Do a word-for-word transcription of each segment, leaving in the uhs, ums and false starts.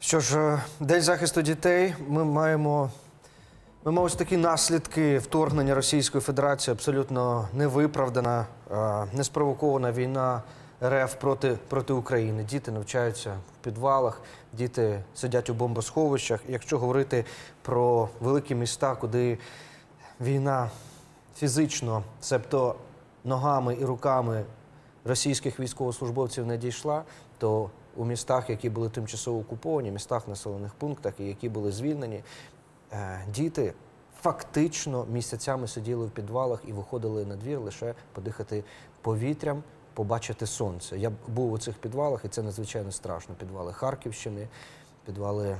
Що ж, День захисту дітей. Ми маємо, ми маємо ось такі наслідки вторгнення Російської Федерації, абсолютно невиправдана, неспровокована війна РФ проти, проти України. Діти навчаються в підвалах, діти сидять у бомбосховищах. Якщо говорити про великі міста, куди війна фізично, себто ногами і руками російських військовослужбовців не дійшла, то у містах, які були тимчасово окуповані, містах, населених пунктах, і які були звільнені, діти фактично місяцями сиділи в підвалах і виходили на двір лише подихати повітрям, побачити сонце. Я був у цих підвалах, і це надзвичайно страшно. Підвали Харківщини, підвали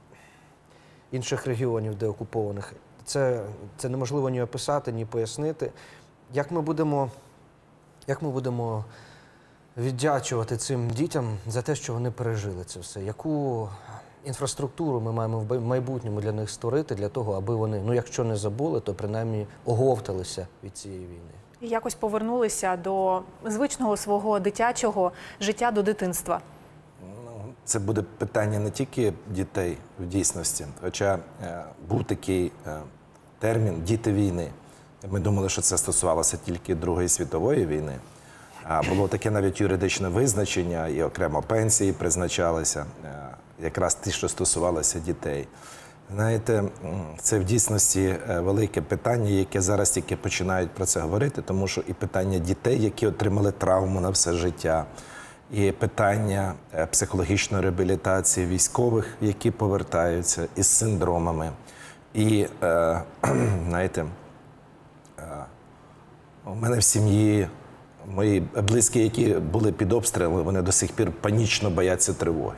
інших регіонів, де окупованих. Це, це неможливо ні описати, ні пояснити. Як ми будемо, як ми будемо віддячувати цим дітям за те, що вони пережили це все? Яку інфраструктуру ми маємо в майбутньому для них створити, для того, аби вони, ну якщо не забули, то принаймні оговталися від цієї війни? І якось повернулися до звичного свого дитячого життя, до дитинства. Це буде питання не тільки дітей в дійсності, хоча е, був такий е, термін «діти війни». Ми думали, що це стосувалося тільки Другої світової війни. А було таке навіть юридичне визначення, і окремо пенсії призначалися, е, якраз ті, що стосувалося дітей. Знаєте, це в дійсності велике питання, яке зараз тільки починають про це говорити, тому що і питання дітей, які отримали травму на все життя, і питання психологічної реабілітації військових, які повертаються із синдромами. І, е, знаєте, е, у мене в сім'ї мої близькі, які були під обстрілами, вони до сих пір панічно бояться тривоги.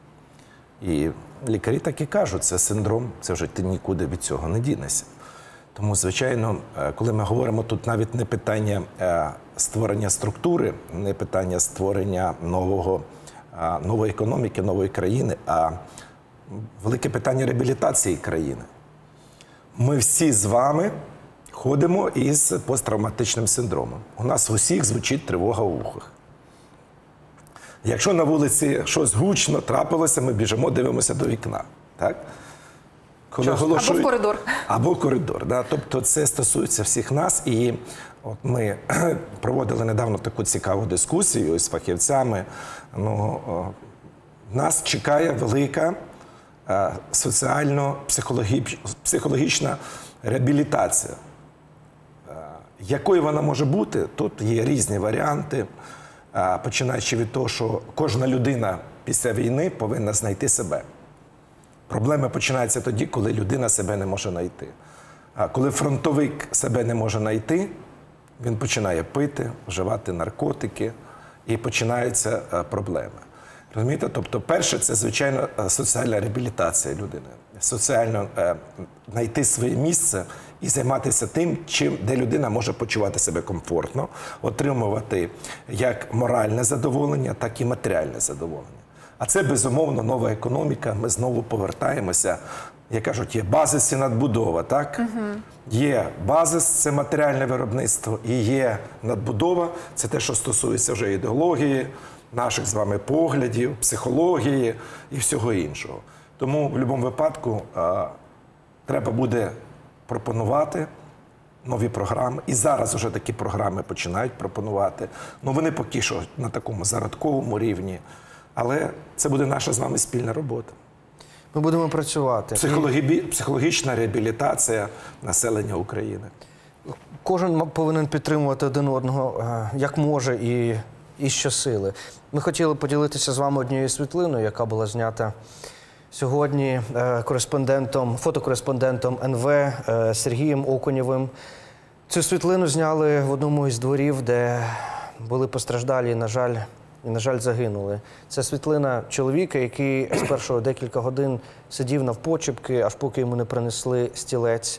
І лікарі так і кажуть, це синдром, це вже ти нікуди від цього не дінешся. Тому, звичайно, коли ми говоримо, тут навіть не питання створення структури, не питання створення нового, нової економіки, нової країни, а велике питання реабілітації країни. Ми всі з вами ходимо із посттравматичним синдромом. У нас у всіх звучить тривога в вухах. Якщо на вулиці щось гучно трапилося, ми біжимо, дивимося до вікна. Так? Коли оголошують... Або в коридор. Або в коридор. Да? Тобто це стосується всіх нас. І от ми проводили недавно таку цікаву дискусію з фахівцями. Ну, о, нас чекає велика е, соціально-психологічна реабілітація. Е, якою вона може бути? Тут є різні варіанти. Починаючи від того, що кожна людина після війни повинна знайти себе. Проблема починається тоді, коли людина себе не може знайти. А коли фронтовик себе не може знайти, він починає пити, вживати наркотики, і починаються проблеми. Розумієте? Тобто, перше, це, звичайно, соціальна реабілітація людини. Соціально е, знайти своє місце і займатися тим, чим, де людина може почувати себе комфортно, отримувати як моральне задоволення, так і матеріальне задоволення. А це, безумовно, нова економіка. Ми знову повертаємося. Як кажуть, є базис і надбудова, так? Угу. Є базис – це матеріальне виробництво, і є надбудова – це те, що стосується вже ідеології, наших з вами поглядів, психології і всього іншого. Тому в будь-якому випадку а, треба буде пропонувати нові програми. І зараз вже такі програми починають пропонувати. Ну, вони поки що на такому зародковому рівні. Але це буде наша з вами спільна робота. Ми будемо працювати. Психологі... Психологічна реабілітація населення України. Кожен повинен підтримувати один одного, як може і, і щосили. Ми хотіли поділитися з вами однією світлиною, яка була знята сьогодні кореспондентом, фотокореспондентом ен ве Сергієм Окунєвим. Цю світлину зняли в одному із дворів, де були постраждалі і, на жаль, і, на жаль, загинули. Це світлина чоловіка, який спершу декілька годин сидів навпочепки, аж поки йому не принесли стілець.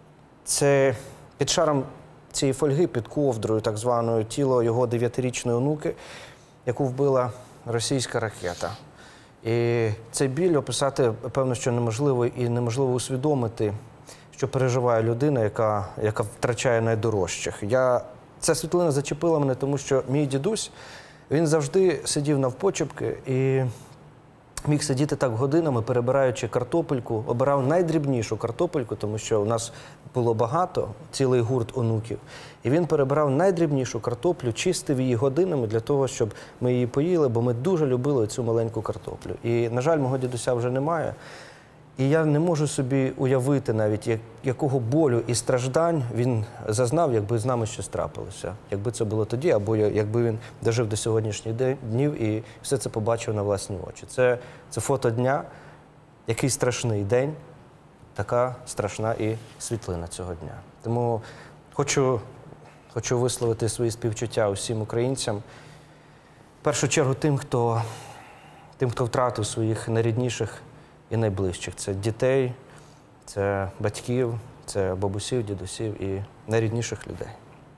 Це під шаром цієї фольги, під ковдрою, так званою, тіло його дев'ятирічної онуки, яку вбила російська ракета. І цей біль описати, певно, що неможливо, і неможливо усвідомити, що переживає людина, яка, яка втрачає найдорожчих. Я... Ця світлина зачепила мене, тому що мій дідусь, він завжди сидів навпочепки, і міг сидіти так годинами, перебираючи картопельку, обирав найдрібнішу картопельку, тому що у нас було багато, цілий гурт онуків. І він перебирав найдрібнішу картоплю, чистив її годинами для того, щоб ми її поїли, бо ми дуже любили цю маленьку картоплю. І, на жаль, мого дідуся вже немає. І я не можу собі уявити навіть, як, якого болю і страждань він зазнав, якби з нами щось трапилося. Якби це було тоді, або якби він дожив до сьогоднішніх днів і все це побачив на власні очі. Це, це фото дня, який страшний день, така страшна і світлина цього дня. Тому хочу, хочу висловити свої співчуття усім українцям. В першу чергу тим, хто, тим, хто втратив своїх найрідніших і найближчих. Це дітей, це батьків, це бабусів, дідусів і найрідніших людей.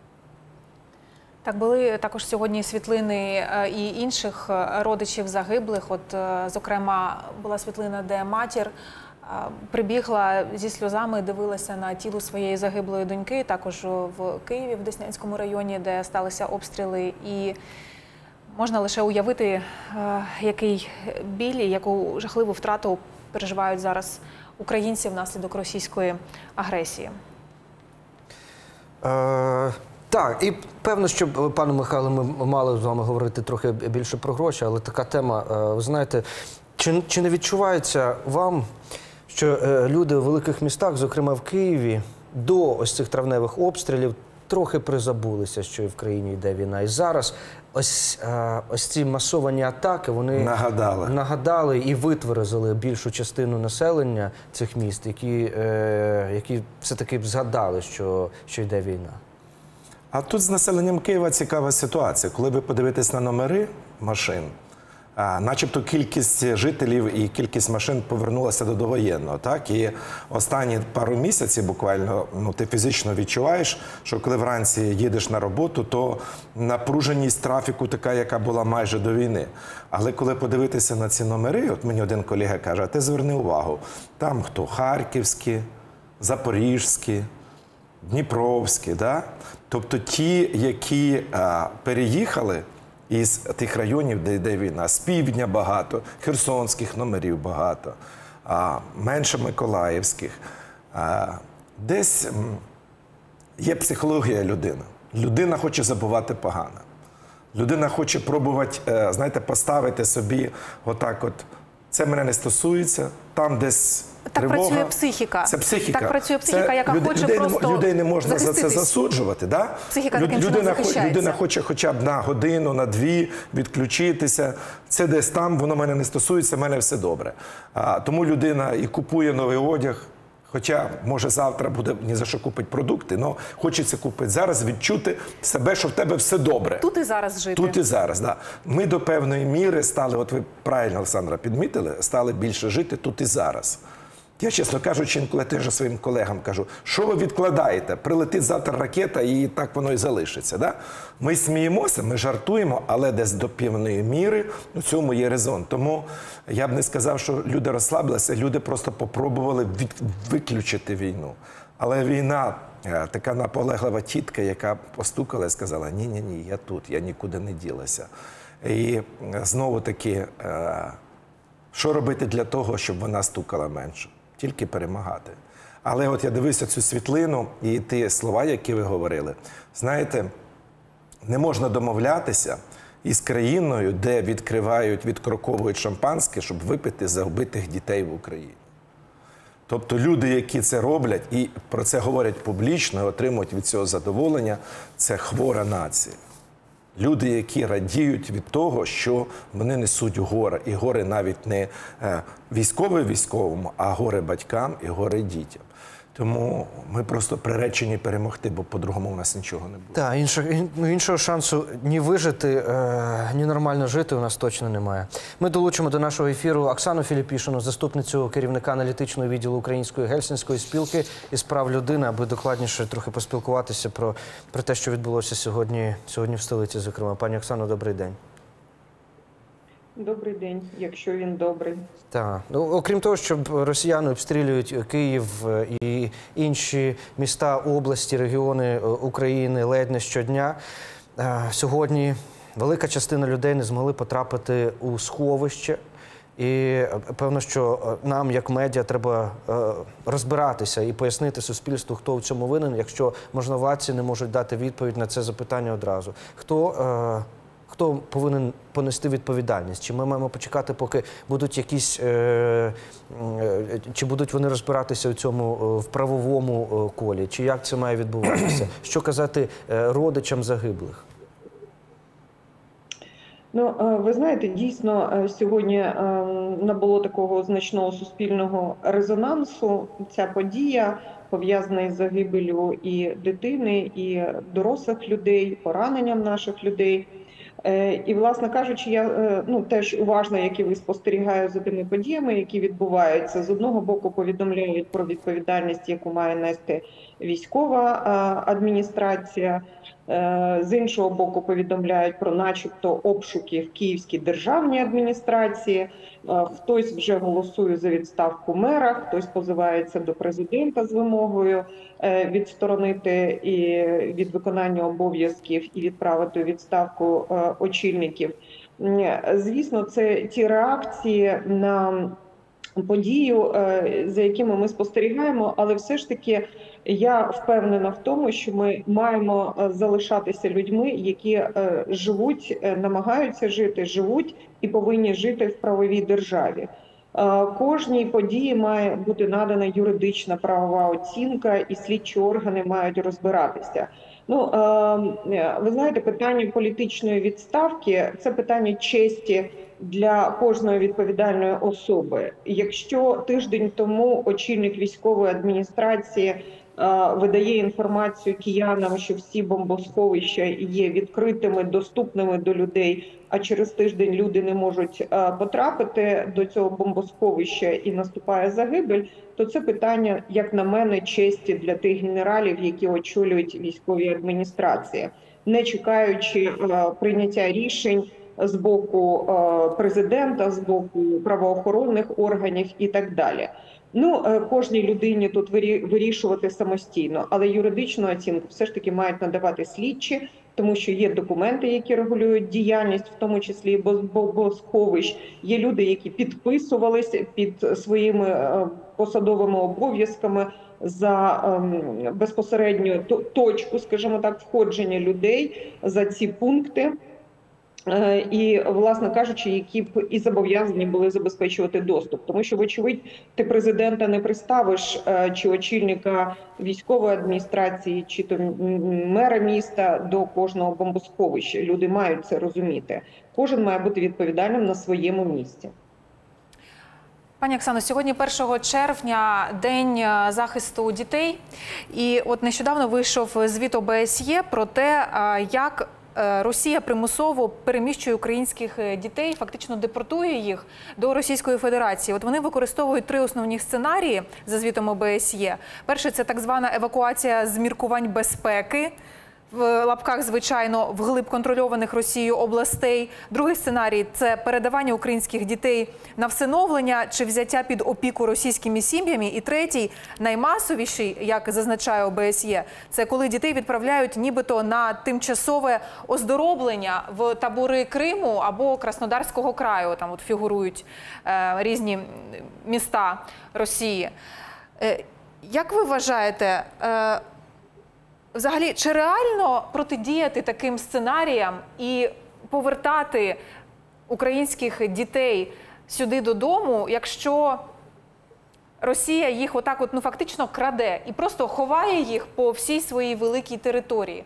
Так, були також сьогодні світлини і інших родичів загиблих. От, зокрема, була світлина, де матір прибігла зі сльозами, дивилася на тіло своєї загиблої доньки, також в Києві, в Деснянському районі, де сталися обстріли. І можна лише уявити, який біль і яку жахливу втрату переживають зараз українці внаслідок російської агресії. Е, так, і певно, що, пане Михайло, ми мали з вами говорити трохи більше про гроші, але така тема, е, ви знаєте, чи, чи не відчувається вам, що е, люди у великих містах, зокрема в Києві, до ось цих травневих обстрілів трохи призабулися, що і в країні йде війна. І зараз ось, е, ось ці масовані атаки, вони нагадали. нагадали і витверезили більшу частину населення цих міст, які, е, які все-таки згадали, що, що йде війна. А тут з населенням Києва цікава ситуація. Коли ви подивитесь на номери машин, а, начебто кількість жителів і кількість машин повернулася до довоєнного. Так? І останні пару місяців буквально ну, ти фізично відчуваєш, що коли вранці їдеш на роботу, то напруженість трафіку така, яка була майже до війни. Але коли подивитися на ці номери, от мені один колега каже, а ти зверни увагу, там хто харківські, запоріжські, дніпровські, да? Тобто ті, які а, переїхали із тих районів, де йде війна, з півдня багато, херсонських номерів багато, а, менше миколаївських. А, десь м, є психологія людини. Людина хоче забувати погане. Людина хоче пробувати, е, знаєте, поставити собі отак от, це мене не стосується, там десь Так тривога. працює психіка. Це психіка. Так працює психіка, Це яка люд, хоче людей, просто людей не можна за це захиститись. засуджувати. Да? Психіка Люд, таким чином людина, захищається. людина хоче хоча б на годину, на дві відключитися. Це десь там, воно мене не стосується, в мене все добре. А, тому людина і купує новий одяг, хоча, може, завтра буде ні за що купити продукти, але хочеться купити зараз, відчути себе, що в тебе все добре. Тут і зараз жити. Тут і зараз, да. Ми до певної міри стали, от ви правильно, Олександра, підмітили, стали більше жити тут і зараз. Я, чесно кажучи, інколи теж своїм колегам кажу, що ви відкладаєте? Прилетить завтра ракета і так воно і залишиться. Да? Ми сміємося, ми жартуємо, але десь до певної міри у цьому є резон. Тому я б не сказав, що люди розслабилися, люди просто попробували від... виключити війну. Але війна, така наполеглива тітка, яка постукала і сказала, ні-ні-ні, я тут, я нікуди не ділася. І знову-таки, що робити для того, щоб вона стукала менше? Тільки перемагати. Але от я дивився цю світлину і ті слова, які ви говорили. Знаєте, не можна домовлятися із країною, де відкривають, відкроковують шампанське, щоб випити за вбитих дітей в Україні. Тобто люди, які це роблять і про це говорять публічно, і отримують від цього задоволення, це хвора нація. Люди, які радіють від того, що вони несуть горе. І горе навіть не військове військовому, а горе батькам і горе дітям. Тому ми просто приречені перемогти, бо по-другому у нас нічого не буде. Так, іншого, іншого шансу ні вижити, ні нормально жити у нас точно немає. Ми долучимо до нашого ефіру Оксану Філіпішину, заступницю керівника аналітичного відділу Української Гельсінської спілки із прав людини, аби докладніше трохи поспілкуватися про, про те, що відбулося сьогодні, сьогодні в столиці, зокрема. Пані Оксано, добрий день. Добрий день, якщо він добрий. Так. Ну, окрім того, що росіяни обстрілюють Київ і інші міста, області, регіони України ледь не щодня, сьогодні велика частина людей не змогли потрапити у сховище. І е, певно, що е, нам, як медіа, треба е, розбиратися і пояснити суспільству, хто в цьому винен, якщо можновладці не можуть дати відповідь на це запитання одразу. Хто, е, хто повинен понести відповідальність? Чи ми маємо почекати, поки будуть якісь, е, е, чи будуть вони розбиратися у цьому е, в правовому е, колі? Чи як це має відбуватися? Що казати е, родичам загиблих? Ну, ви знаєте, дійсно, сьогодні набуло такого значного суспільного резонансу ця подія, пов'язана із загибеллю і дитини, і дорослих людей, пораненням наших людей. І, власне кажучи, я ну, теж уважно, як і ви, спостерігаю за тими подіями, які відбуваються. З одного боку повідомляють про відповідальність, яку має нести військова адміністрація. З іншого боку повідомляють про начебто обшуки в Київській державній адміністрації. Хтось вже голосує за відставку мера, хтось позивається до президента з вимогою відсторонити і від виконання обов'язків і відправити у відставку очільників. Звісно, це ті реакції на подію, за якими ми спостерігаємо, але все ж таки я впевнена в тому, що ми маємо залишатися людьми, які живуть, намагаються жити, живуть і повинні жити в правовій державі. Кожній події має бути надана юридична правова оцінка, і слідчі органи мають розбиратися. Ну, ви знаєте, питання політичної відставки – це питання честі для кожної відповідальної особи. Якщо тиждень тому очільник військової адміністрації видає інформацію киянам, що всі бомбосховища є відкритими, доступними до людей, а через тиждень люди не можуть потрапити до цього бомбосховища і наступає загибель, то це питання, як на мене, честі для тих генералів, які очолюють військові адміністрації, не чекаючи прийняття рішень з боку президента, з боку правоохоронних органів і так далі. Ну, кожній людині тут вирішувати самостійно, але юридичну оцінку все ж таки мають надавати слідчі, тому що є документи, які регулюють діяльність, в тому числі і бомбосховищ. Є люди, які підписувалися під своїми посадовими обов'язками за безпосередню точку, скажімо так, входження людей за ці пункти. І, власне кажучи, які б і зобов'язані були забезпечувати доступ. Тому що, вочевидь, ти президента не приставиш, чи очільника військової адміністрації, чи то мера міста до кожного бомбосховища. Люди мають це розуміти. Кожен має бути відповідальним на своєму місці. Пані Оксано, сьогодні першого червня – День захисту дітей. І от нещодавно вийшов звіт О Б С Є про те, як Росія примусово переміщує українських дітей, фактично депортує їх до Російської Федерації. От вони використовують три основні сценарії за звітом О Б С Є. Перший – це так звана евакуація з міркувань безпеки, в лапках, звичайно, вглиб контрольованих Росією областей. Другий сценарій – це передавання українських дітей на всиновлення чи взяття під опіку російськими сім'ями. І третій, наймасовіший, як зазначає О Б С Є, це коли дітей відправляють нібито на тимчасове оздороблення в табори Криму або Краснодарського краю. Там от фігурують е, різні міста Росії. Е, як ви вважаєте, е, взагалі, чи реально протидіяти таким сценаріям і повертати українських дітей сюди додому, якщо Росія їх отак от, ну, фактично краде і просто ховає їх по всій своїй великій території?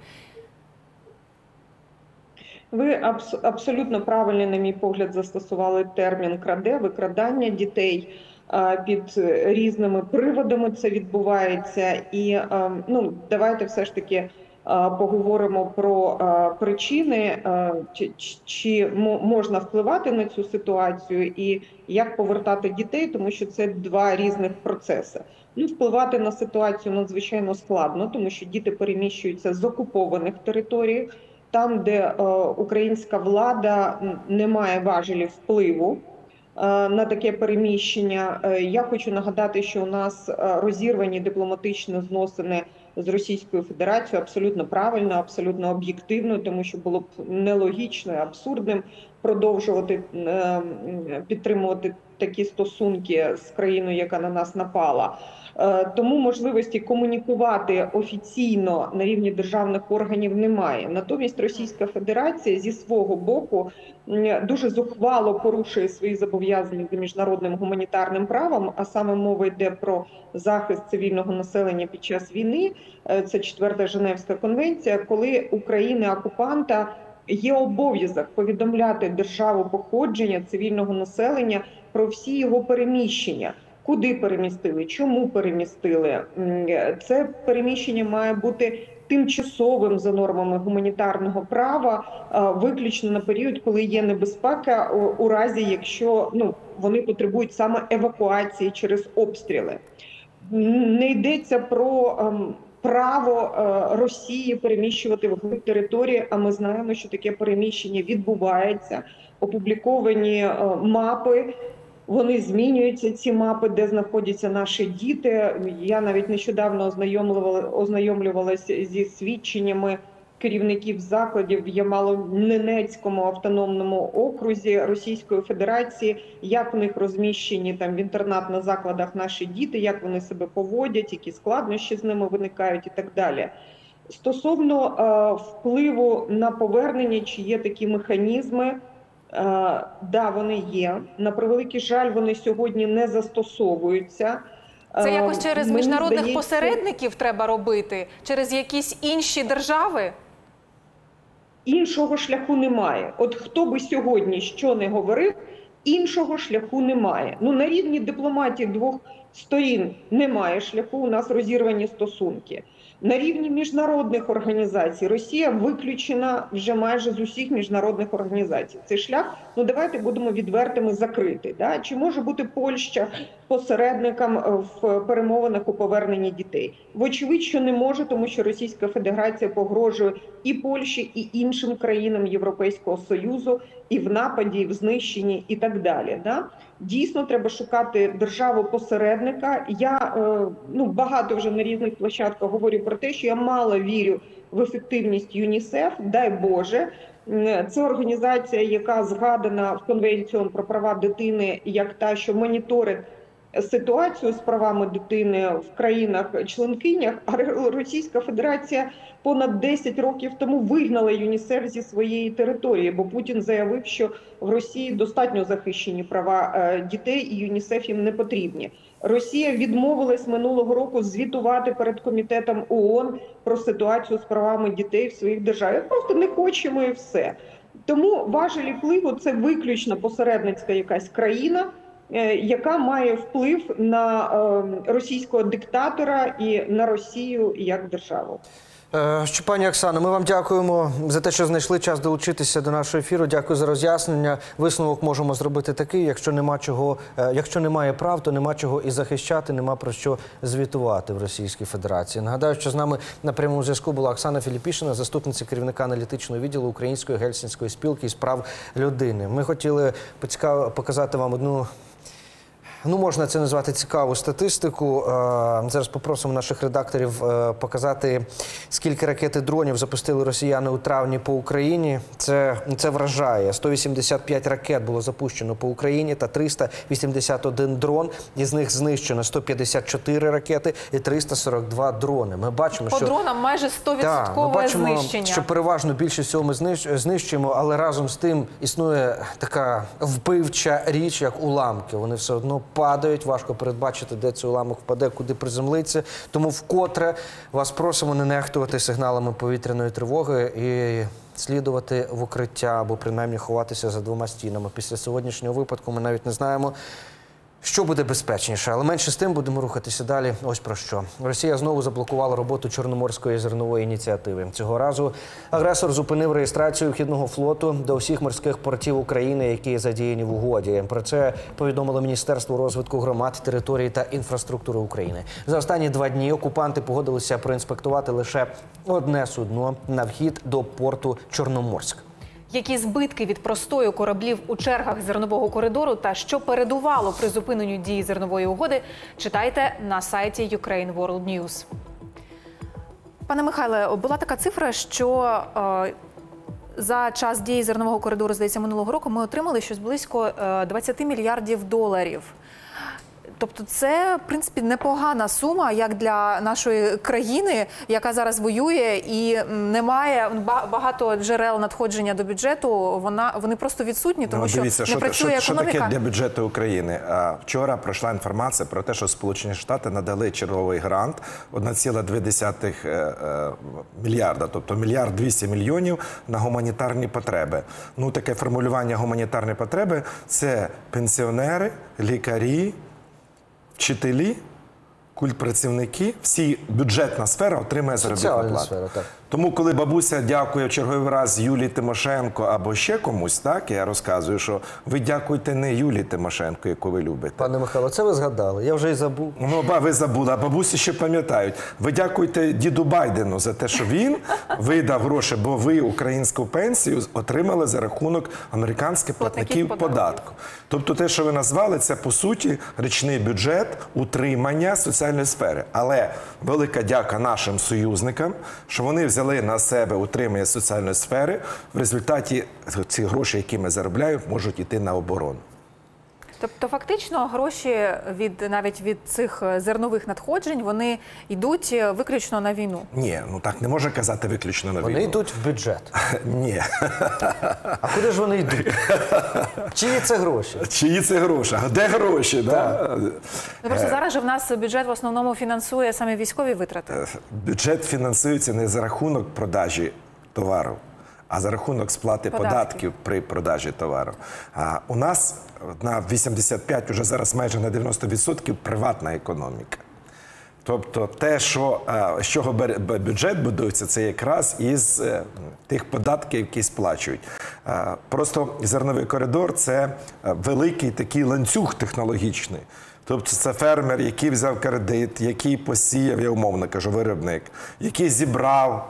Ви абс- абсолютно правильно, на мій погляд, застосували термін «краде», викрадання дітей. Під різними приводами це відбувається. І ну, давайте все ж таки поговоримо про причини, чи, чи можна впливати на цю ситуацію і як повертати дітей, тому що це два різних процеси. Ну, впливати на ситуацію надзвичайно складно, тому що діти переміщуються з окупованих територій, там, де українська влада не має важелів впливу на таке переміщення. Я хочу нагадати, що у нас розірвані дипломатичні зносини з Російською Федерацією абсолютно правильно, абсолютно об'єктивно, тому що було б нелогічно і абсурдним продовжувати підтримувати такі стосунки з країною, яка на нас напала. Тому можливості комунікувати офіційно на рівні державних органів немає. Натомість Російська Федерація зі свого боку дуже зухвало порушує свої зобов'язання за міжнародним гуманітарним правом, а саме мова йде про захист цивільного населення під час війни. Це четверта Женевська конвенція, коли України-окупанта є обов'язок повідомляти державу походження цивільного населення про всі його переміщення. Куди перемістили, чому перемістили. Це переміщення має бути тимчасовим за нормами гуманітарного права, виключно на період, коли є небезпека, у разі, якщо ну, вони потребують саме евакуації через обстріли. Не йдеться про право Росії переміщувати вглиб території, а ми знаємо, що таке переміщення відбувається. Опубліковані мапи, вони змінюються, ці мапи, де знаходяться наші діти. Я навіть нещодавно ознайомлювалася зі свідченнями керівників закладів в Ямало-Ненецькому автономному окрузі Російської Федерації, як в них розміщені там в інтернатних закладах наші діти, як вони себе поводять, які складнощі з ними виникають і так далі. Стосовно е, впливу на повернення, чи є такі механізми, Так, да, вони є. На превеликий жаль, вони сьогодні не застосовуються. Це якось через Мені міжнародних здається, посередників треба робити? Через якісь інші держави? Іншого шляху немає. От хто би сьогодні що не говорив, іншого шляху немає. Ну, на рівні дипломатії двох сторін немає шляху, у нас розірвані стосунки. На рівні міжнародних організацій Росія виключена вже майже з усіх міжнародних організацій. Цей шлях, ну давайте будемо відвертими, закрити. Да? Чи може бути Польща посередником в перемовинах у поверненні дітей? Вочевидь, що не може, тому що Російська Федерація погрожує і Польщі, і іншим країнам Європейського Союзу, і в нападі, і в знищенні, і так далі. Да? Дійсно, треба шукати державу-посередника. Я ну, багато вже на різних площадках говорю про те, що я мало вірю в ефективність ЮНІСЕФ, дай Боже. Це організація, яка згадана в Конвенції про права дитини як та, що моніторить ситуацію з правами дитини в країнах-членкинях, а Російська Федерація понад десять років тому вигнала ЮНІСЕФ зі своєї території, бо Путін заявив, що в Росії достатньо захищені права дітей і ЮНІСЕФ їм не потрібні. Росія відмовилась минулого року звітувати перед комітетом ООН про ситуацію з правами дітей в своїх державах. Просто не хочемо і все. Тому важелі впливу – це виключно посередницька якась країна, яка має вплив на російського диктатора і на Росію як державу. Що, пані Оксано, ми вам дякуємо за те, що знайшли час долучитися до нашого ефіру. Дякую за роз'яснення. Висновок можемо зробити такий: якщо нема чого, якщо немає прав, то нема чого і захищати, нема про що звітувати в Російській Федерації. Нагадаю, що з нами на прямому зв'язку була Оксана Філіпішина, заступниця керівника аналітичного відділу Української Гельсінської спілки із прав людини. Ми хотіли показати вам одну, ну, можна це назвати цікаву статистику. Зараз попросимо наших редакторів показати, скільки ракет і дронів запустили росіяни у травні по Україні. Це, це вражає. сто вісімдесят п'ять ракет було запущено по Україні та триста вісімдесят один дрон. Із них знищено сто п'ятдесят чотири ракети і триста сорок два дрони. Ми бачимо, по що... дронам майже сто відсоткове знищення. Ми бачимо, що переважно більшість всього ми знищуємо, але разом з тим існує така вбивча річ, як уламки. Вони все одно падають, важко передбачити, де цей уламок впаде, куди приземлиться. Тому вкотре вас просимо не нехтувати сигналами повітряної тривоги і слідувати в укриття або принаймні ховатися за двома стінами. Після сьогоднішнього випадку ми навіть не знаємо, що буде безпечніше, але менше з тим будемо рухатися далі. Ось про що. Росія знову заблокувала роботу Чорноморської зернової ініціативи. Цього разу агресор зупинив реєстрацію вхідного флоту до усіх морських портів України, які задіяні в угоді. Про це повідомило Міністерство розвитку громад, території та інфраструктури України. За останні два дні окупанти погодилися проінспектувати лише одне судно на вхід до порту Чорноморськ. Які збитки від простою кораблів у чергах зернового коридору та що передувало призупиненню дії зернової угоди, читайте на сайті Ukraine World News. Пане Михайле, була така цифра, що е, за час дії зернового коридору, здається, минулого року ми отримали щось близько е, двадцять мільярдів доларів. Тобто це, в принципі, непогана сума, як для нашої країни, яка зараз воює і немає багато джерел надходження до бюджету, вона, вони просто відсутні, тому ну, що дивіться, не що, працює що, економіка. Що таке для бюджету України? А, вчора пройшла інформація про те, що Сполучені Штати надали черговий грант один цілих дві десятих мільярда, тобто мільярд двісті мільйонів на гуманітарні потреби. Ну, таке формулювання гуманітарні потреби – це пенсіонери, лікарі, вчителі, культпрацівники, всі бюджетна сфера отримає заробітну плату. Сфера, так. Тому, коли бабуся дякує в черговий раз Юлії Тимошенко або ще комусь, так, я розказую, що ви дякуйте не Юлії Тимошенко, яку ви любите. Пане Михайло, це ви згадали, я вже і забув. Ну, ба, ви забули, а бабусі ще пам'ятають. Ви дякуйте діду Байдену за те, що він видав гроші, бо ви українську пенсію отримали за рахунок американських платників податку. Тобто те, що ви назвали, це, по суті, річний бюджет утримання соціальної сфери. Але велика дяка нашим союзникам, що вони взяли на себе утримання соціальної сфери, в результаті ці гроші, які ми заробляємо, можуть йти на оборону. Тобто фактично гроші від навіть від цих зернових надходжень, вони йдуть виключно на війну? Ні, ну так не можна казати виключно на війну. Вони йдуть в бюджет. Ні. А куди ж вони йдуть? Чиї це гроші? Чиї це гроші? А де гроші? Да? Ну, просто зараз же в нас бюджет в основному фінансує саме військові витрати. Бюджет фінансується не за рахунок продажі товару, а за рахунок сплати Податки. податків при продажі товару. А у нас на вісімдесят п'ять, уже зараз майже на дев'яносто відсотків приватна економіка. Тобто те, що, з чого бюджет будується, це якраз із тих податків, які сплачують. Просто зерновий коридор – це великий такий ланцюг технологічний. Тобто це фермер, який взяв кредит, який посіяв, я умовно кажу, виробник, який зібрав,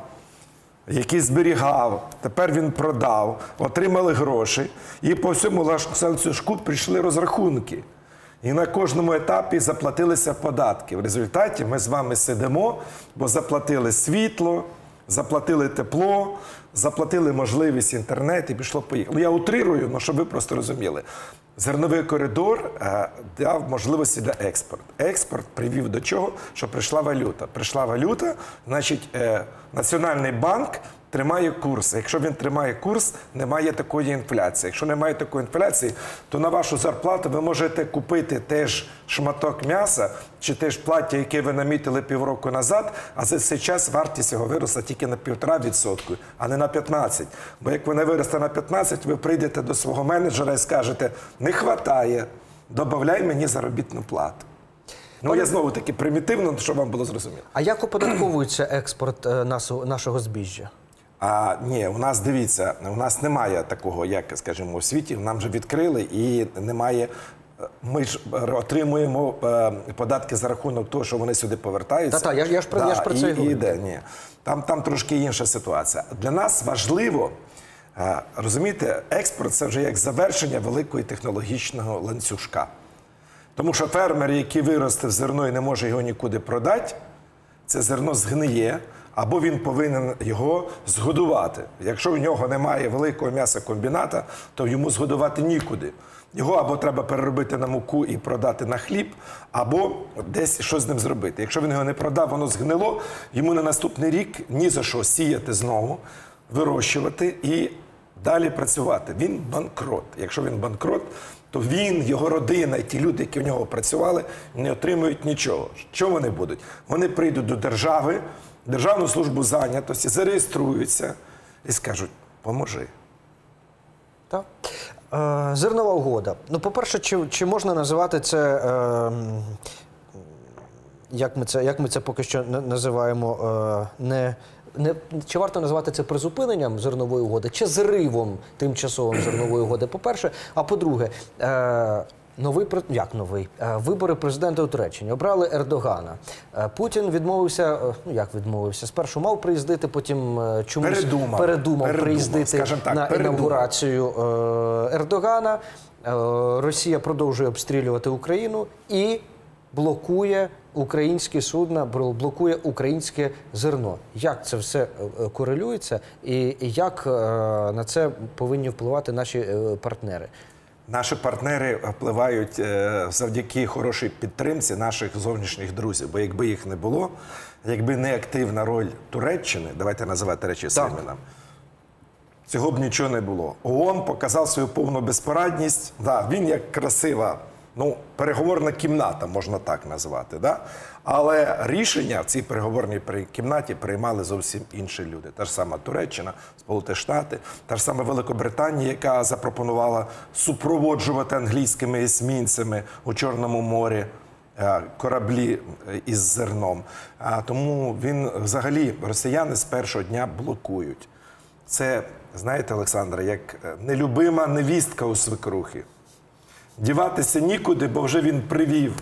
який зберігав, тепер він продав, отримали гроші, і по всьому ланцюжку прийшли розрахунки. І на кожному етапі заплатилися податки. В результаті ми з вами сидимо, бо заплатили світло, заплатили тепло, заплатили можливість інтернету і пішло-поїхало. Я утрирую, але щоб ви просто розуміли. Зерновий коридор е, дав можливості для експорту. Експорт привів до чого? Що прийшла валюта. Прийшла валюта, значить, е, Національний банк тримає курс. Якщо він тримає курс, немає такої інфляції. Якщо немає такої інфляції, то на вашу зарплату ви можете купити теж шматок м'яса чи теж плаття, яке ви намітили півроку назад, а за цей час вартість його виросла тільки на півтора відсотку, а не на п'ятнадцять. Бо як вона виросте на п'ятнадцять, ви прийдете до свого менеджера і скажете, не хватає, добавляй мені заробітну плату. Ну, я знову таки примітивно, щоб вам було зрозуміло. А як оподатковується експорт е, нашого, нашого збіжжя? А, ні, у нас, дивіться, у нас немає такого, як, скажімо, у світі, нам вже відкрили і немає, ми ж отримуємо е, податки за рахунок того, що вони сюди повертаються. Та-та, я, я ж про, да, я ж про це і говорю. Іде, ні. Там, там трошки інша ситуація. Для нас важливо, е, розумієте, експорт – це вже як завершення великого технологічного ланцюжка. Тому що фермер, який виростив зерно і не може його нікуди продати, це зерно згниє, або він повинен його згодувати. Якщо в нього немає великого м'ясокомбіната, то йому згодувати нікуди. Його або треба переробити на муку і продати на хліб, або десь щось з ним зробити. Якщо він його не продав, воно згнило, йому на наступний рік ні за що сіяти знову, вирощувати і далі працювати. Він банкрот. Якщо він банкрот, то він, його родина і ті люди, які в нього працювали, не отримують нічого. Що вони будуть? Вони прийдуть до держави, Державну службу зайнятості, зареєструються і скажуть, поможи. Так. Е, зернова угода. Ну, по-перше, чи, чи можна називати це, е, як ми це, як ми це поки що називаємо, е, не, не, чи варто називати це призупиненням зернової угоди, чи зривом тимчасовим зернової угоди, по-перше. А по-друге, е, Новий, як новий? Вибори президента у Туреччині. Обрали Ердогана. Путін відмовився, ну як відмовився, спершу мав приїздити, потім чомусь передумав, передумав, передумав приїздити так, на передумав. інавгурацію Ердогана. Росія продовжує обстрілювати Україну і блокує українські судна, блокує українське зерно. Як це все корелюється і як на це повинні впливати наші партнери? Наші партнери впливають завдяки хорошій підтримці наших зовнішніх друзів. Бо якби їх не було, якби не активна роль Туреччини, давайте називати речі своїми іменами, цього б нічого не було. ООН показав свою повну безпорадність. Да, він як красива, ну, переговорна кімната, можна так назвати. Да? Але рішення в цій переговорній кімнаті приймали зовсім інші люди. Та ж сама Туреччина, Сполучені Штати, та ж сама Великобританія, яка запропонувала супроводжувати англійськими есмінцями у Чорному морі кораблі із зерном. Тому він, взагалі, росіяни з першого дня блокують. Це, знаєте, Олександра, як нелюбима невістка у свекрухи. Діватися нікуди, бо вже він привів.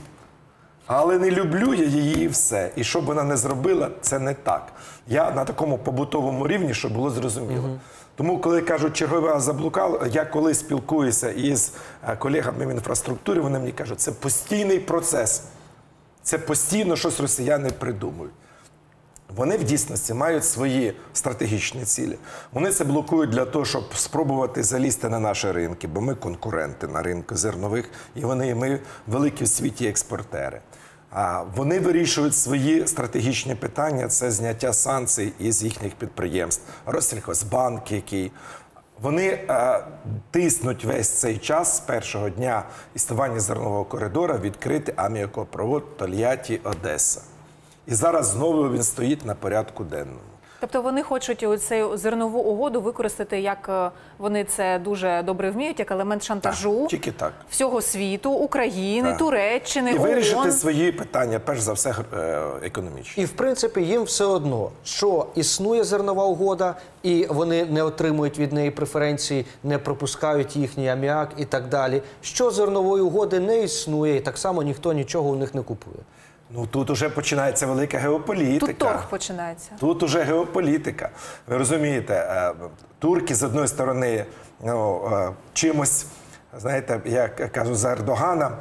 Але не люблю я її і все. І що б вона не зробила, це не так. Я на такому побутовому рівні, щоб було зрозуміло. Угу. Тому, коли кажуть, черговий раз заблукав, я коли спілкуюся із колегами в інфраструктурі, вони мені кажуть, це постійний процес. Це постійно щось росіяни придумують. Вони в дійсності мають свої стратегічні цілі. Вони це блокують для того, щоб спробувати залізти на наші ринки, бо ми конкуренти на ринку зернових, і вони, і ми великі в світі експортери. А вони вирішують свої стратегічні питання, це зняття санкцій із їхніх підприємств. Россельхозбанк, який... Вони е, тиснуть весь цей час з першого дня існування зернового коридору відкрити аміакопровод Тольятті-Одеса. І зараз знову він стоїть на порядку денному. Тобто вони хочуть цю зернову угоду використати, як вони це дуже добре вміють, як елемент шантажу так, тільки так. всього світу, України, так. Туреччини, І ООН. вирішити свої питання, перш за все, економічні. І, в принципі, їм все одно, що існує зернова угода, і вони не отримують від неї преференції, не пропускають їхній аміак і так далі. Що зернової угоди не існує, і так само ніхто нічого у них не купує. Ну, тут уже починається велика геополітика. Тут торг починається. Тут уже геополітика. Ви розумієте, турки, з одної сторони, ну, чимось, знаєте, як кажуть за Ердогана,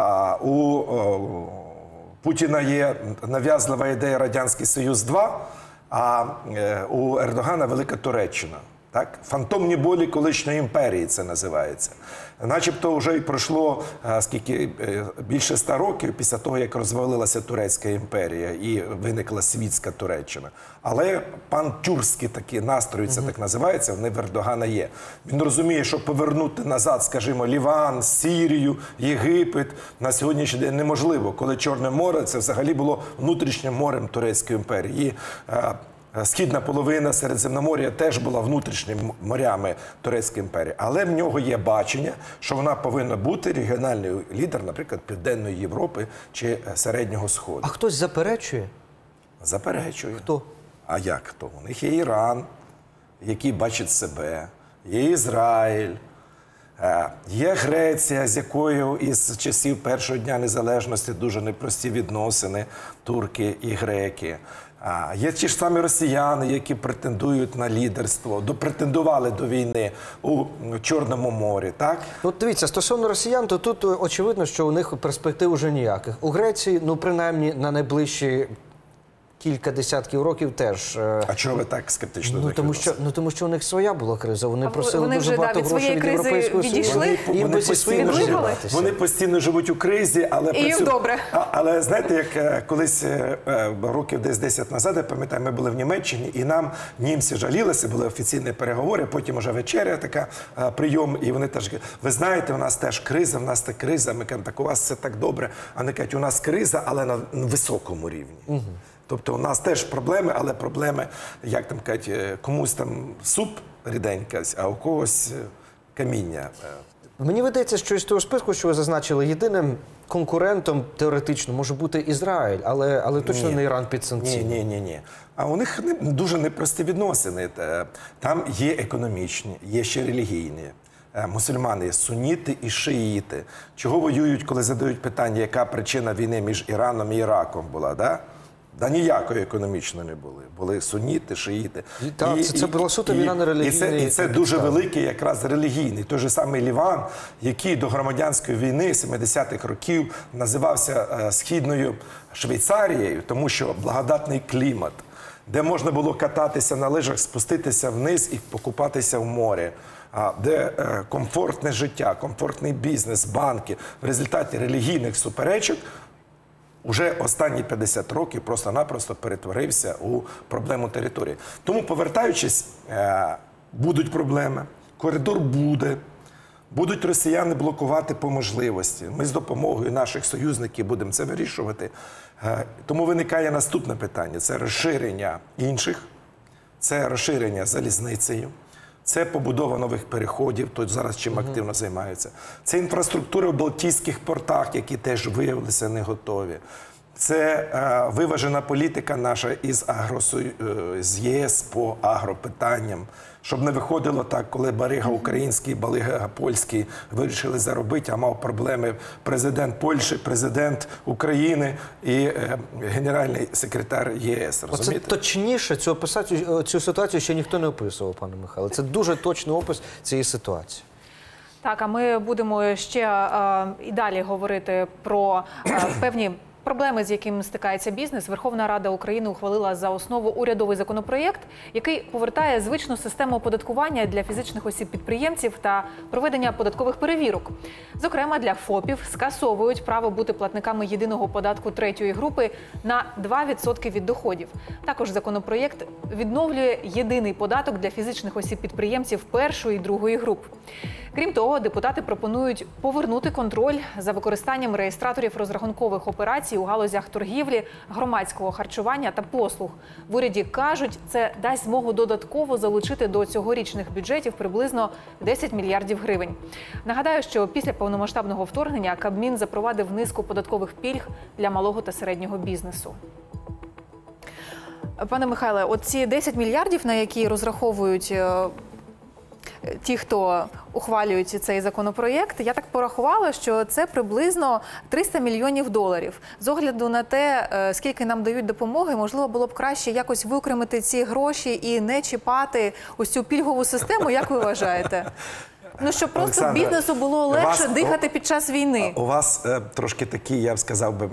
у Путіна є нав'язлива ідея Радянський Союз-два, а у Ердогана Велика Туреччина. Так? Фантомні болі колишньої імперії це називається. Начебто вже й пройшло скільки, більше ста років після того, як розвалилася Турецька імперія і виникла світська Туреччина. Але пантюрські такі настрої, це так називається, вони в Ердогана є. Він розуміє, що повернути назад, скажімо, Ліван, Сирію, Єгипет на сьогоднішній день неможливо, коли Чорне море це взагалі було внутрішнім морем Турецької імперії. І, східна половина Середземномор'я теж була внутрішніми морями Турецької імперії. Але в нього є бачення, що вона повинна бути регіональний лідер, наприклад, Південної Європи чи Середнього Сходу. А хтось заперечує? Заперечує. Хто? А як хто? У них є Іран, який бачить себе, є Ізраїль, є Греція, з якою із часів першого дня незалежності дуже непрості відносини, турки і греки. А, є ті ж самі росіяни, які претендують на лідерство, допретендували до війни у Чорному морі, так? От дивіться, стосовно росіян, то тут очевидно, що у них перспектив уже ніяких. У Греції, ну, принаймні, на найближчі кілька десятків років теж. А чого ви так скептично ну, тому що, ну, тому що у них своя була криза. Вони а просили вони дуже вже, багато да, грошей від Європейського Союзу. Вони, Їм вони, постійно живуть, вони постійно живуть у кризі, але... І їм добре. А, але знаєте, як колись років десь десять назад, я пам'ятаю, ми були в Німеччині, і нам німці жалілися, були офіційні переговори, потім уже вечеря така, прийом, і вони теж, ви знаєте, у нас теж криза, у нас та криза, ми кажемо, так у вас все так добре. А вони кажуть, у нас криза, але на високому рівні. Угу. Тобто у нас теж проблеми, але проблеми, як там кажуть, комусь там суп ріденька, а у когось каміння. Мені видається, що із того списку, що ви зазначили, єдиним конкурентом теоретично може бути Ізраїль, але, але точно ні. не Іран під санкції. Ні, ні, ні, ні. А у них не, дуже непрості відносини. Там є економічні, є ще релігійні. Мусульмани є сунніти і шиїти. Чого воюють, коли задають питання, яка причина війни між Іраном і Іраком була, да? Да ніякої економічно не були. Були суніти, шиїти. І, так, це- це була суто війна на і це, релігійний і це дуже підставі. великий якраз релігійний. Той же самий Ліван, який до громадянської війни сімдесятих років називався е, Східною Швейцарією, тому що благодатний клімат, де можна було кататися на лижах, спуститися вниз і покупатися в морі, а, де е, комфортне життя, комфортний бізнес, банки. В результаті релігійних суперечок уже останні п'ятдесят років просто-напросто перетворився у проблему території. Тому, повертаючись, е, будуть проблеми, коридор буде, будуть росіяни блокувати по можливості. Ми з допомогою наших союзників будемо це вирішувати. Е, тому виникає наступне питання – це розширення інших, це розширення залізницею, це побудова нових переходів, тут зараз чим активно займаються. Це інфраструктура в Балтійських портах, які теж виявилися не готові. Це е, виважена політика наша із, агросою, е, з ЄС по агропитанням, щоб не виходило так, коли барига український, барига польський вирішили заробити, а мав проблеми президент Польщі, президент України і е, генеральний секретар ЄС. Оце Розумієте? точніше цю, описати, цю ситуацію ще ніхто не описував, пане Михайло. Це дуже точний опис цієї ситуації. Так, а ми будемо ще е, і далі говорити про е, певні проблеми, з якими стикається бізнес. Верховна Рада України ухвалила за основу урядовий законопроєкт, який повертає звичну систему оподаткування для фізичних осіб-підприємців та проведення податкових перевірок. Зокрема, для ФОПів скасовують право бути платниками єдиного податку третьої групи на два відсотки від доходів. Також законопроєкт відновлює єдиний податок для фізичних осіб-підприємців першої і другої груп. Крім того, депутати пропонують повернути контроль за використанням реєстраторів розрахункових операцій у галузях торгівлі, громадського харчування та послуг. В уряді кажуть, це дасть змогу додатково залучити до цьогорічних бюджетів приблизно десять мільярдів гривень. Нагадаю, що після повномасштабного вторгнення Кабмін запровадив низку податкових пільг для малого та середнього бізнесу. Пане Михайле, от ці десять мільярдів, на які розраховують ті, хто ухвалюють цей законопроєкт, я так порахувала, що це приблизно триста мільйонів доларів. З огляду на те, скільки нам дають допомоги, можливо, було б краще якось виокремити ці гроші і не чіпати ось цю пільгову систему, як ви вважаєте? Ну, щоб просто Олександра, бізнесу було легше вас, дихати під час війни. У вас е, трошки такий, я б сказав би, м,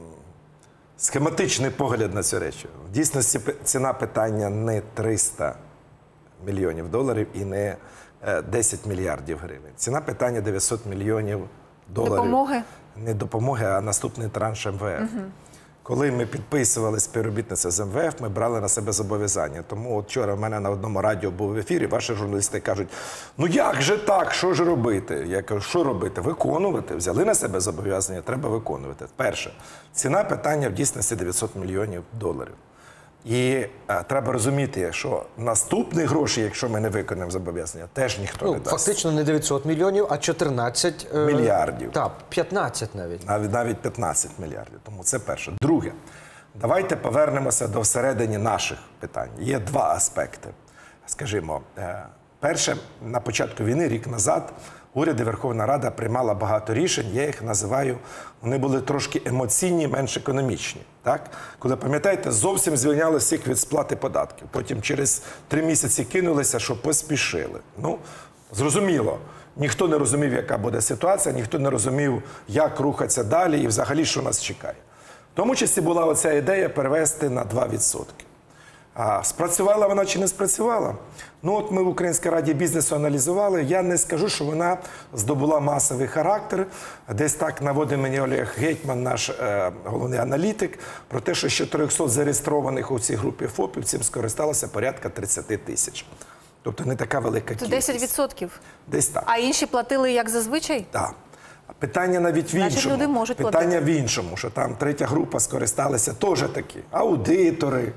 схематичний погляд на цю річ. В дійсності пи- ціна питання не триста мільйонів доларів і не е, десять мільярдів гривень. Ціна питання дев'ятсот мільйонів доларів. Допомоги? Не допомоги, а наступний транш ем ве еф. Угу. Коли ми підписували співробітництво з ем ве еф, ми брали на себе зобов'язання. Тому от вчора в мене на одному радіо був в ефірі, ваші журналісти кажуть, ну як же так, що ж робити? Я кажу, що робити? Виконувати. Взяли на себе зобов'язання, треба виконувати. Перше, ціна питання в дійсності дев'ятсот мільйонів доларів. І а, треба розуміти, що наступні гроші, якщо ми не виконаємо зобов'язання, теж ніхто Ну, не дасть. фактично не дев'ятсот мільйонів, а чотирнадцять е, Мільярдів. Так, п'ятнадцять навіть. Навіть, навіть п'ятнадцять мільярдів. Тому це перше. Друге, давайте повернемося до всередині наших питань. Є два аспекти. Скажімо, е, перше, на початку війни, рік назад, уряд і Верховна Рада приймала багато рішень, я їх називаю, вони були трошки емоційні, менш економічні. Так? Коли, пам'ятаєте, зовсім звільняли всіх від сплати податків. Потім через три місяці кинулися, що поспішили. Ну, зрозуміло, ніхто не розумів, яка буде ситуація, ніхто не розумів, як рухатися далі і взагалі, що нас чекає. В тому числі була оця ідея перевести на два відсотки. А спрацювала вона чи не спрацювала? Ну от ми в Українській раді бізнесу аналізували. Я не скажу, що вона здобула масовий характер. Десь так наводить мені Олег Гетьман, наш е, головний аналітик, про те, що з чотирьохсот зареєстрованих у цій групі ФОПів цим скористалося порядка тридцять тисяч. Тобто не така велика Це кількість. десять відсотків. Десь так. А інші платили як зазвичай? Так. Питання навіть в Значить, іншому. люди можуть Питання платити. в іншому, що там третя група скористалися теж такі. Аудитори,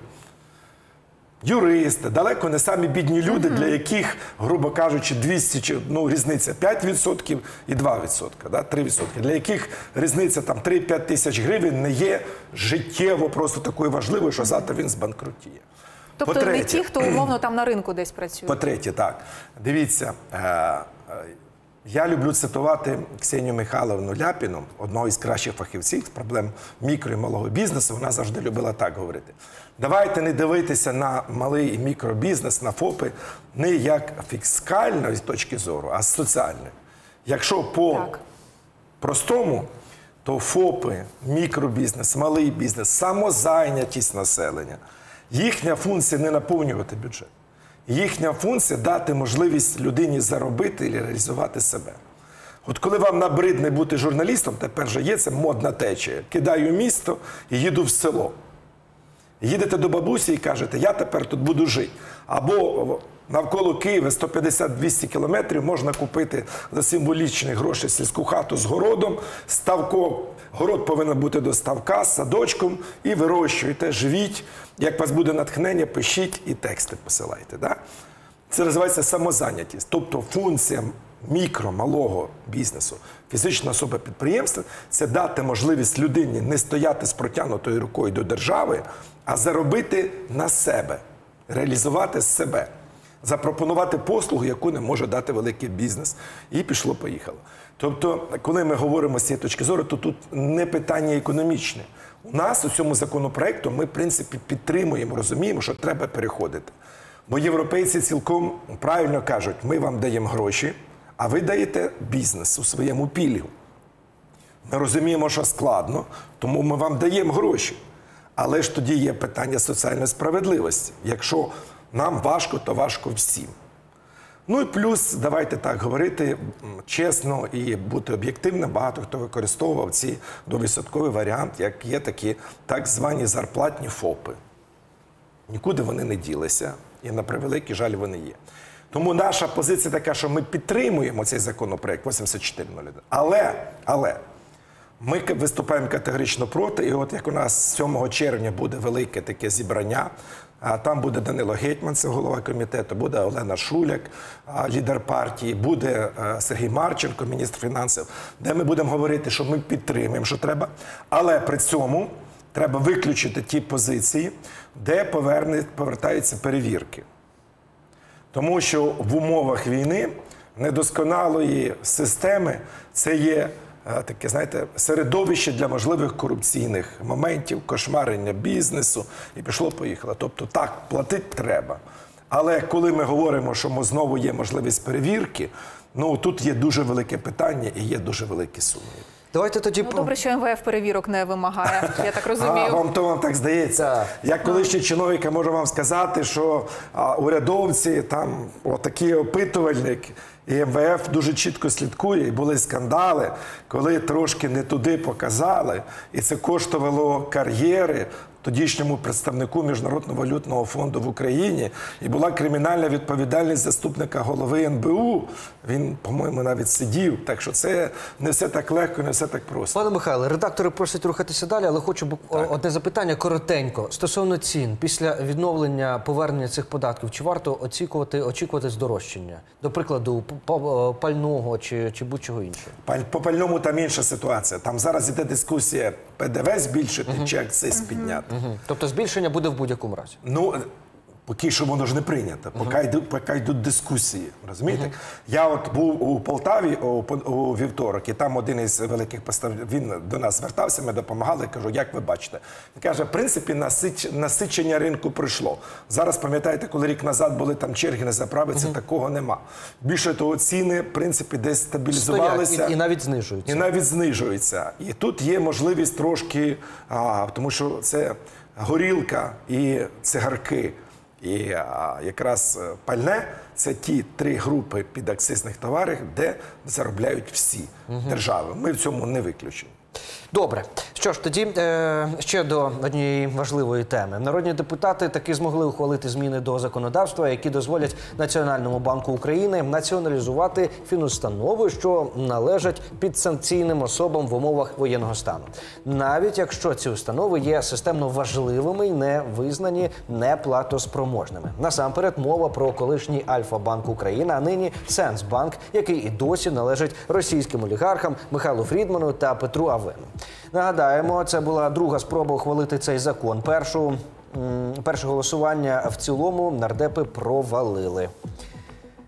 юристи, далеко не самі бідні люди, для яких, грубо кажучи, двісті, чи, ну, різниця п'ять відсотків і два відсотки, да, три відсотки. Для яких різниця там три-п'ять тисяч гривень не є життєво просто такою важливою, що завтра він збанкрутіє. Тобто По-третє, не ті, хто умовно там на ринку десь працює. По-третє, так. Дивіться, е, е, Я люблю цитувати Ксенію Михайловну Ляпіну, одного із кращих фахівців з проблем мікро і малого бізнесу. Вона завжди любила так говорити. Давайте не дивитися на малий і мікробізнес, на ФОПи не як фіскальної точки зору, а з соціальної. Якщо по Так. простому, то ФОПи, мікробізнес, малий бізнес, самозайнятість населення, їхня функція не наповнювати бюджет. Їхня функція – дати можливість людині заробити і реалізувати себе. От коли вам набридне бути журналістом, тепер же є це модна течія. Кидаю місто і їду в село. Їдете до бабусі і кажете, я тепер тут буду жити. Або навколо Києва сто п'ятдесят - двісті кілометрів можна купити за символічні гроші сільську хату з городом, ставко, город повинен бути до ставка, з садочком, і вирощуєте, живіть. Як у вас буде натхнення, пишіть і тексти посилайте. Да? Це називається самозайнятість. Тобто функція мікро, малого бізнесу, фізична особа підприємства – це дати можливість людині не стояти з протягнутою рукою до держави, а заробити на себе, реалізувати себе, запропонувати послугу, яку не може дати великий бізнес. І пішло-поїхало. Тобто, коли ми говоримо з цієї точки зору, то тут не питання економічне. У нас у цьому законопроекту ми, в принципі, підтримуємо, розуміємо, що треба переходити. Бо європейці цілком правильно кажуть, ми вам даємо гроші, а ви даєте бізнесу своєму пільгу. Ми розуміємо, що складно, тому ми вам даємо гроші. Але ж тоді є питання соціальної справедливості. Якщо нам важко, то важко всім. Ну і плюс, давайте так говорити чесно і бути об'єктивним, багато хто використовував ці довідсотковий варіант, як є такі так звані зарплатні ФОПи. Нікуди вони не ділися, і на превеликий жаль вони є. Тому наша позиція така, що ми підтримуємо цей законопроект вісімдесят чотири нуль один. Але, але, ми виступаємо категорично проти, і от як у нас сьомого червня буде велике таке зібрання, там буде Данило Гетьман, це голова комітету, буде Олена Шуляк, лідер партії, буде Сергій Марченко, міністр фінансів, де ми будемо говорити, що ми підтримуємо, що треба, але при цьому треба виключити ті позиції, де поверне, повертаються перевірки. Тому що в умовах війни недосконалої системи це є таке, знаєте, середовище для можливих корупційних моментів, кошмарення бізнесу, і пішло-поїхало. Тобто так, платити треба. Але коли ми говоримо, що знову є можливість перевірки, ну тут є дуже велике питання і є дуже великі сумніви. Давайте тоді... Ну, добре, що ем ве еф перевірок не вимагає, я так розумію. А вам то вам так здається. Так. Я колишній чиновник можу вам сказати, що а, урядовці, там, отакий опитувальник, і ем ве еф дуже чітко слідкує, і були скандали, коли трошки не туди показали, і це коштувало кар'єри тодішньому представнику Міжнародного валютного фонду в Україні, і була кримінальна відповідальність заступника голови ен бе у. Він, по-моєму, навіть сидів. Так що це не все так легко, не все так просто. Пане Михайле, редактори просять рухатися далі, але хочу б одне запитання коротенько. Стосовно цін, після відновлення, повернення цих податків, чи варто очікувати, очікувати здорожчання? До прикладу, пального чи, чи будь-чого іншого? По пальному там інша ситуація. Там зараз іде дискусія пе де ве збільшити uh-huh. чи акциз uh-huh. підняти. Угу. Тобто збільшення буде в будь-якому разі? Ну, поки що воно ж не прийнято, поки, uh-huh. йдуть, поки йдуть дискусії, розумієте? Uh-huh. Я от був у Полтаві у, у вівторок, і там один із великих поставників, він до нас звертався, ми допомагали, кажу, як ви бачите? Він каже, в принципі, насич, насичення ринку пройшло. Зараз, пам'ятаєте, коли рік назад були там черги на заправиці, uh-huh. такого нема. Більше того, ціни, в принципі, десь стабілізувалися. Стоять, і, і навіть знижуються. І навіть знижуються. І тут є можливість трошки, а, тому що це горілка і цигарки, і а, якраз пальне – це ті три групи підакцизних товарів, де заробляють всі угу. держави. Ми в цьому не виключені. Добре. Що ж, тоді е, ще до однієї важливої теми. Народні депутати таки змогли ухвалити зміни до законодавства, які дозволять Національному банку України націоналізувати фінустанови, що належать підсанкційним особам в умовах воєнного стану. Навіть якщо ці установи є системно важливими і не визнані неплатоспроможними. Насамперед мова про колишній Альфа-банк України, а нині Сенсбанк, який і досі належить російським олігархам Михайлу Фрідману та Петру Авену. Нагадаємо, це була друга спроба ухвалити цей закон. Першу, м, перше голосування в цілому нардепи провалили.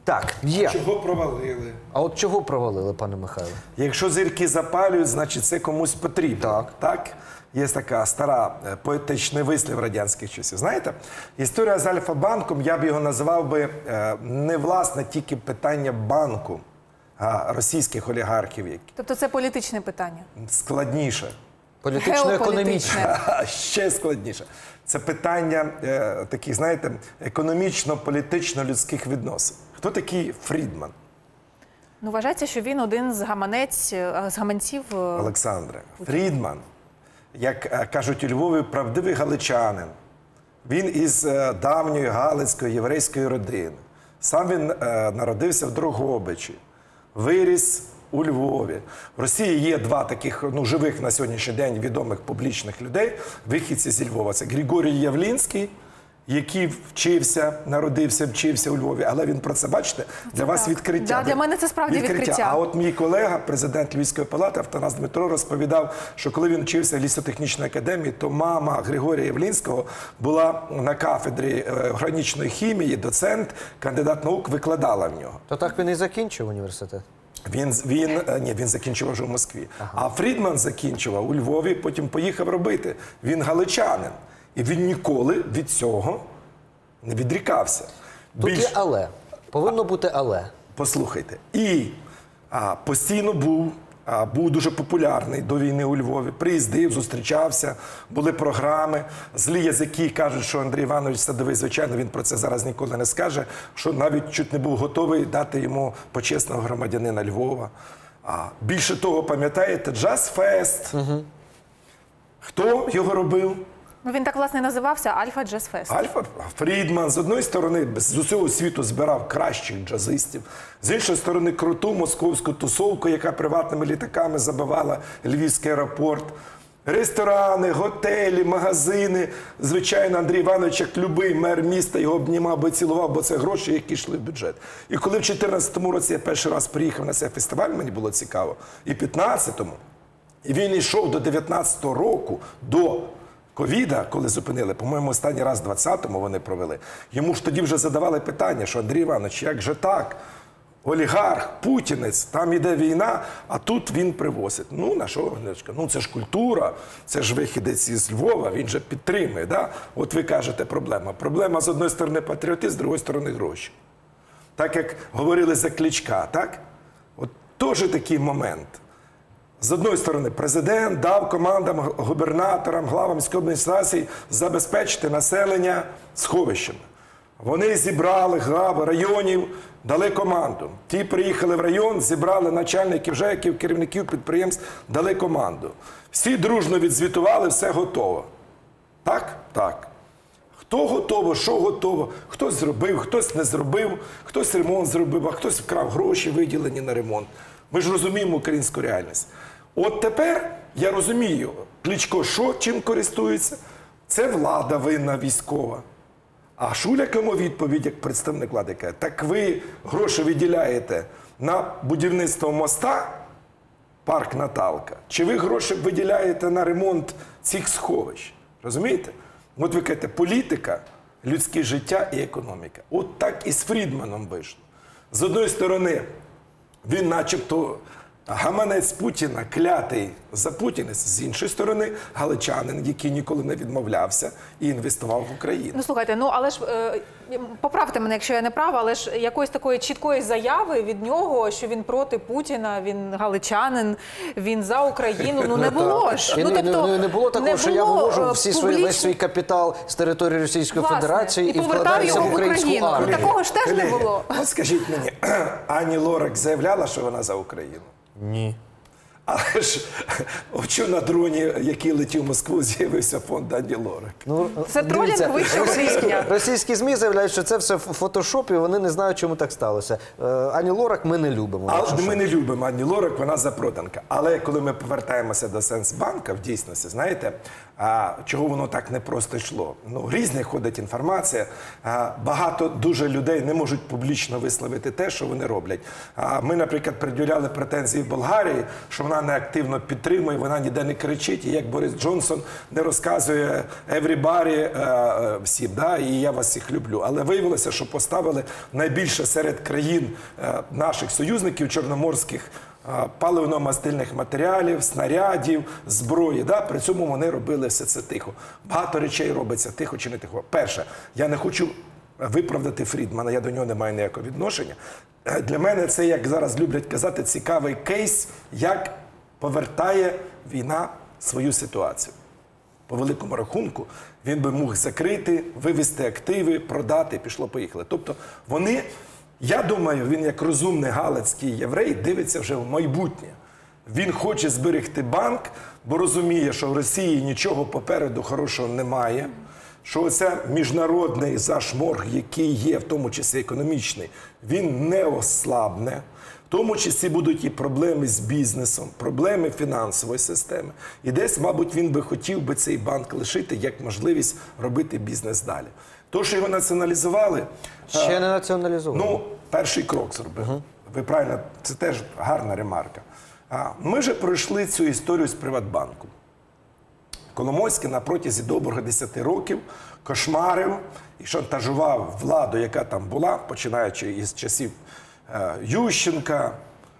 Так, є. Чого провалили? А от чого провалили, пане Михайло? Якщо зірки запалюють, значить це комусь потрібно. Так. Так? Є така стара е, поетичний вислів радянських часів. Знаєте, історія з Альфа-банком, я б його називав би е, не власне тільки питання банку, а російських олігархів, які Тобто це політичне питання? складніше. Політично-економічне. А ще складніше. Це питання е, таких, знаєте, економічно-політично-людських відносин. Хто такий Фрідман? Ну, вважається, що він один з гаманець, з гаманців. е, Олександре, Фрідман, як е, кажуть у Львові, правдивий галичанин. Він із е, давньої галицької єврейської родини. Сам він е, народився в Дрогобичі, виріс у Львові. В Росії є два таких ну, живих на сьогоднішній день відомих публічних людей, вихідці зі Львова. Це Григорій Явлінський, який вчився, народився, вчився у Львові. Але він про це, бачите, для вас так. відкриття. Да, для мене це справді відкриття. А от мій колега, президент Львівської палати, Автонас Дмитро, розповідав, що коли він вчився в лісотехнічній академії, то мама Григорія Явлінського була на кафедрі е, органічної хімії, доцент, кандидат наук, викладала в нього. То так він і закінчив університет. Він, він, е, ні, він закінчував вже в Москві. А Фрідман закінчував у Львові, потім поїхав робити. Він галичанин. І він ніколи від цього не відрікався. Тут Більш- є але. Повинно бути але. Послухайте. І а, постійно був, а, був дуже популярний до війни у Львові. Приїздив, зустрічався, були програми. Злі язики кажуть, що Андрій Іванович Садовий, звичайно, він про це зараз ніколи не скаже, що навіть чуть не був готовий дати йому почесного громадянина Львова. А, більше того, пам'ятаєте, Джаз-фест. Угу. Хто його робив? Ну, він так, власне, називався Альфа Джаз Фест. Альфа Фрідман з одної сторони з усього світу збирав кращих джазистів, з іншої сторони круту московську тусовку, яка приватними літаками забивала Львівський аеропорт. Ресторани, готелі, магазини. Звичайно, Андрій Іванович, як любий мер міста, його обнімав би, цілував, бо це гроші, які йшли в бюджет. І коли в дві тисячі чотирнадцятому році я перший раз приїхав на цей фестиваль, мені було цікаво, і в п'ятнадцятому, і він йшов до дев'ятнадцятого року, до ковіда, коли зупинили, по-моєму, останній раз в двадцятому вони провели, йому ж тоді вже задавали питання, що Андрій Іванович, як же так? Олігарх, путінець, там іде війна, а тут він привозить. Ну, на що Гнечка? Ну, це ж культура, це ж вихідець із Львова, він же підтримує, да? От ви кажете, проблема. Проблема, з одної сторони, патріотизм, з другої сторони, гроші. Так, як говорили за Кличка, так? От теж такий момент. З одної сторони, президент дав командам, губернаторам, главам міської адміністрації забезпечити населення сховищами. Вони зібрали глави районів, дали команду. Ті приїхали в район, зібрали начальників ЖЕКів, керівників підприємств, дали команду. Всі дружно відзвітували, все готово. Так? Так. Хто готово, що готово, хтось зробив, хтось не зробив, хтось ремонт зробив, а хтось вкрав гроші, виділені на ремонт. Ми ж розуміємо українську реальність. От тепер я розумію, Кличко що, чим користується? Це влада винна військова. А Шуляк йому відповідь, як представник влади, каже, так ви гроші виділяєте на будівництво моста, парк Наталка, чи ви гроші виділяєте на ремонт цих сховищ? Розумієте? От ви кажете, політика, людське життя і економіка. От так і з Фрідманом вийшло. З одної сторони, він начебто гаманець Путіна, клятий за путінець, з іншої сторони, галичанин, який ніколи не відмовлявся і інвестував в Україну. Ну, слухайте, ну, але ж, е, поправте мене, якщо я не права, але ж якоїсь такої чіткої заяви від нього, що він проти Путіна, він галичанин, він за Україну, ну, не було ж. І Ну, не, тобто, не, не було такого, не що я було, вивожу е, всі свої, публічно- весь свій капітал з території Російської Власне, Федерації і і повертав вкладаюся його в в українську Україну. армію. Ну, такого ж теж не Колеги, було. От скажіть мені, Ані Лорак заявляла, що вона за Україну? Ні. Але ж, що на дроні, який летів в Москву, з'явився фонд Ані Лорак? Ну, Це тролінг дивіться, вищого російські, рівня. російські ЗМІ заявляють, що це все в фотошопі, вони не знають, чому так сталося. Е, Ані Лорак ми не любимо. А якщо ми що. не любимо Ані Лорак, вона запроданка. Але коли ми повертаємося до Сенсбанка, в дійсності, знаєте, а, чого воно так не просто йшло? Ну, різна ходить інформація. А, багато дуже людей не можуть публічно висловити те, що вони роблять. А, ми, наприклад, пред'являли претензії в Болгарії, що вона вона не активно підтримує, вона ніде не кричить, і як Борис Джонсон не розказує everybody е, е, всім, да, і я вас всіх люблю. Але виявилося, що поставили найбільше серед країн е, наших союзників чорноморських е, паливно-мастильних матеріалів, снарядів, зброї. Да? При цьому вони робили все це тихо. Багато речей робиться тихо чи не тихо. Перше, я не хочу виправдати Фрідмана, я до нього не маю ніякого відношення. Для мене це, як зараз люблять казати, цікавий кейс, як повертає війна свою ситуацію. По великому рахунку він би міг закрити, вивести активи, продати, пішло-поїхали. Тобто вони, я думаю, він як розумний галицький єврей дивиться вже в майбутнє. Він хоче зберегти банк, бо розуміє, що в Росії нічого попереду хорошого немає, що оце міжнародний зашморг, який є, в тому числі економічний, він не ослабне. В тому числі будуть і проблеми з бізнесом, проблеми фінансової системи. І десь, мабуть, він би хотів би цей банк лишити як можливість робити бізнес далі. То, що його націоналізували... Ще не націоналізували. Ну, перший крок зробив. Угу. Ви правильно, це теж гарна ремарка. Ми вже пройшли цю історію з Приватбанком. Коломойський на протязі доброго десяти років кошмарив і шантажував владу, яка там була, починаючи із часів е, Ющенка,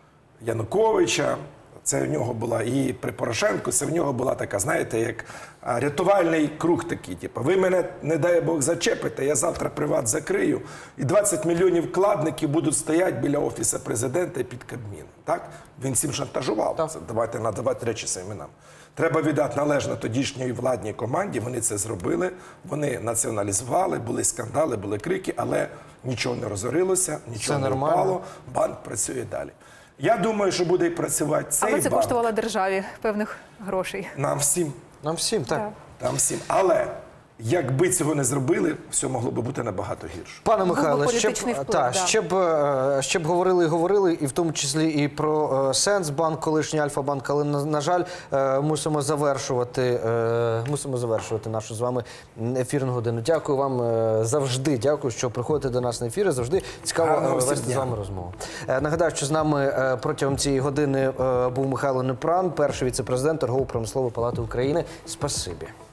Януковича. Це в нього була і при Порошенку, це в нього була така, знаєте, як рятувальний круг такий. Типу, ви мене, не дай Бог, зачепите, я завтра приват закрию, і двадцять мільйонів вкладників будуть стояти біля Офісу Президента і під Кабміном. Так? Він всім шантажував. Так. Це, давайте надавати речі своїм іменам. Треба віддати належно тодішньої владній команді, вони це зробили, вони націоналізували, були скандали, були крики, але нічого не розорилося, нічого не впало, банк працює далі. Я думаю, що буде і працювати цей банк. Але це коштувало державі певних грошей. Нам всім. Нам всім, так. Так. Нам всім. Але якби цього не зробили, все могло би бути набагато гірше. Пане Був би Михайле, ще б, політичний вплив, та, да. ще, б, е, ще б говорили і говорили, і в тому числі і про е, Сенсбанк, колишній Альфа-банк, але, на, на жаль, е, мусимо завершувати, е, мусимо завершувати нашу з вами ефірну годину. Дякую вам е, завжди, дякую, що приходите до нас на ефіри, завжди цікаво Гарного е, всім вести з дня. вами розмову. Е, нагадаю, що з нами е, протягом цієї години е, був Михайло Непран, перший віце-президент Торгово-промислової палати України. Спасибі.